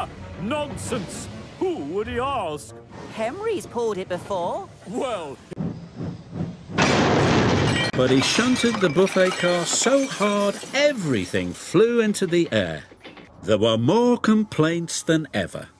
Nonsense! Who would he ask? Henry's pulled it before. Well... But he shunted the buffet car so hard everything flew into the air. There were more complaints than ever.